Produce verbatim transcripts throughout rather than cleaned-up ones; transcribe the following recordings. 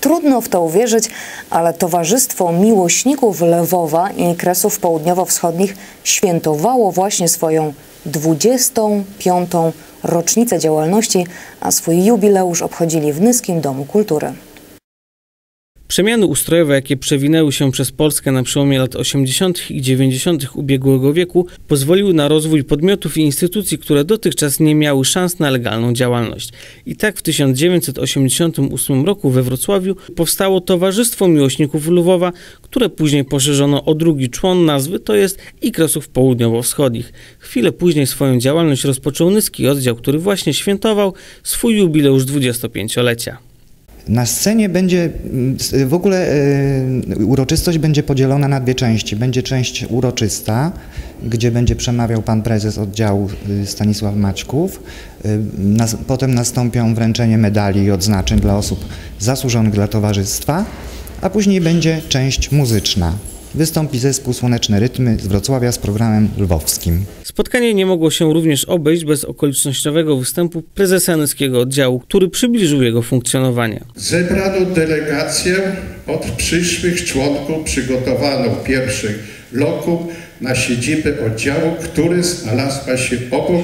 Trudno w to uwierzyć, ale Towarzystwo Miłośników Lwowa i Kresów Południowo-Wschodnich świętowało właśnie swoją dwudziestą piątą rocznicę działalności, a swój jubileusz obchodzili w Nyskim Domu Kultury. Przemiany ustrojowe, jakie przewinęły się przez Polskę na przełomie lat osiemdziesiątych i dziewięćdziesiątych ubiegłego wieku, pozwoliły na rozwój podmiotów i instytucji, które dotychczas nie miały szans na legalną działalność. I tak w tysiąc dziewięćset osiemdziesiątym ósmym roku we Wrocławiu powstało Towarzystwo Miłośników Lwowa, które później poszerzono o drugi człon nazwy, to jest i Kresów Południowo-Wschodnich. Chwilę później swoją działalność rozpoczął Nyski Oddział, który właśnie świętował swój jubileusz dwudziestopięciolecia. Na scenie będzie, w ogóle y, uroczystość będzie podzielona na dwie części. Będzie część uroczysta, gdzie będzie przemawiał pan prezes oddziału Stanisław Maćków. Y, nas, potem nastąpią wręczenie medali i odznaczeń dla osób zasłużonych dla towarzystwa, a później będzie część muzyczna. Wystąpi zespół Słoneczne Rytmy z Wrocławia z programem lwowskim. Spotkanie nie mogło się również obejść bez okolicznościowego występu prezesa Nyskiego Oddziału, który przybliżył jego funkcjonowanie. Zebrano delegację od przyszłych członków, przygotowano pierwszy lokum na siedzibę oddziału, który znalazła się obok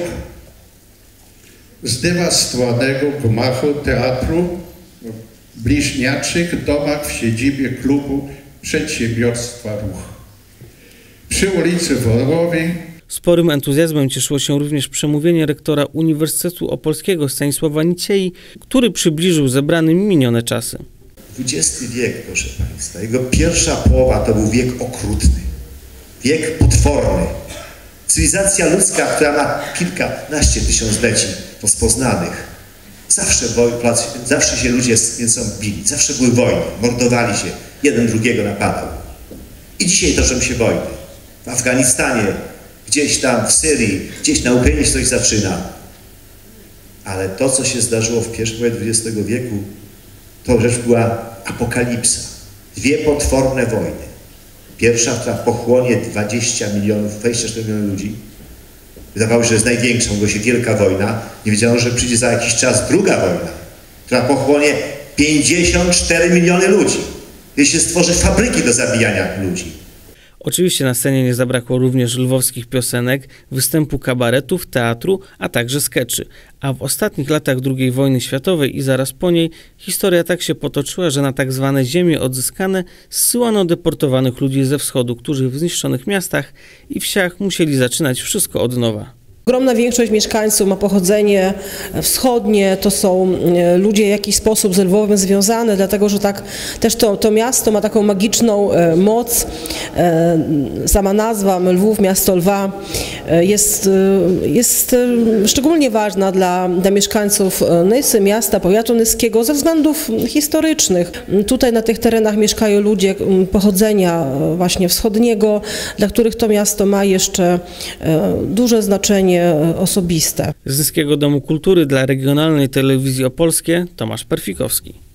zdewastowanego gmachu teatru w bliźniaczych domach w siedzibie klubu Przedsiębiorstwa Ruch przy ulicy Worowej. Sporym entuzjazmem cieszyło się również przemówienie rektora Uniwersytetu Opolskiego Stanisława Niciei, który przybliżył zebranym minione czasy. dwudziesty wiek, proszę Państwa, jego pierwsza połowa to był wiek okrutny, wiek potworny. Cywilizacja ludzka, która ma kilkanaście tysiącleci rozpoznanych, zawsze, zawsze się ludzie między sobą bili, zawsze były wojny, mordowali się, jeden drugiego napadał. I dzisiaj toczą się wojny. W Afganistanie, gdzieś tam w Syrii, gdzieś na Ukrainie się coś zaczyna. Ale to, co się zdarzyło w pierwszej połowie dwudziestego wieku, to rzecz była apokalipsa. Dwie potworne wojny. Pierwsza, która pochłonie dwadzieścia milionów, dwadzieścia cztery miliony ludzi. Wydawało się, że jest największą, bo się wielka wojna. Nie wiedziano, że przyjdzie za jakiś czas druga wojna, która pochłonie pięćdziesiąt cztery miliony ludzi. Gdzie się stworzy fabryki do zabijania ludzi. Oczywiście na scenie nie zabrakło również lwowskich piosenek, występu kabaretów, teatru, a także skeczy. A w ostatnich latach drugiej wojny światowej i zaraz po niej historia tak się potoczyła, że na tak zwane ziemie odzyskane zsyłano deportowanych ludzi ze wschodu, którzy w zniszczonych miastach i wsiach musieli zaczynać wszystko od nowa. Ogromna większość mieszkańców ma pochodzenie wschodnie, to są ludzie w jakiś sposób z Lwowem związane, dlatego że tak też to, to miasto ma taką magiczną moc. Sama nazwa Lwów, miasto lwa, jest, jest szczególnie ważna dla, dla mieszkańców Nysy, miasta, powiatu nyskiego ze względów historycznych. Tutaj na tych terenach mieszkają ludzie pochodzenia właśnie wschodniego, dla których to miasto ma jeszcze duże znaczenie osobiste. Z Nyskiego Domu Kultury dla Regionalnej Telewizji Opolskie Tomasz Perfikowski.